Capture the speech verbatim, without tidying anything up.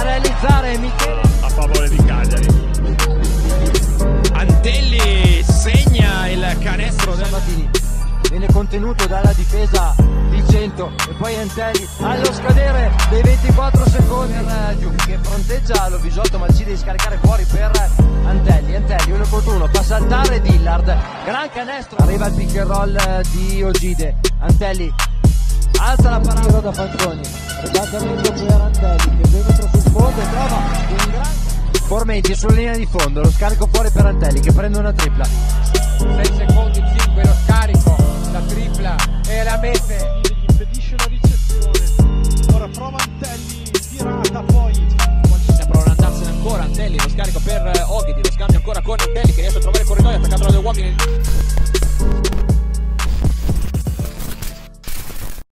realizzare Michele a favore di Cagliari. Antelli segna il canestro del Sabatini, viene contenuto dalla difesa di cento e poi Antelli allo scadere dei ventiquattro secondi per Giù che fronteggia lo Bisotto, ma decide di scaricare fuori per Antelli. Antelli uno contro uno, fa saltare Dillard, gran canestro, arriva il pick and roll di Ogide. Antelli alza la parata da Fanzoni, ribaltamento per Antelli che penetra sul fondo e trova un gran Formenti sulla linea di fondo, lo scarico fuori per Antelli che prende una tripla. sei secondi, cinque, lo scarico, la tripla e la mette. Gli impedisce la ricezione. Ora prova Antelli, tirata poi. Sembrano andarsene ancora. Antelli, lo scarico per Oghidi, lo scambio ancora con Antelli che riesce a trovare il corridoio attaccato da due uomini.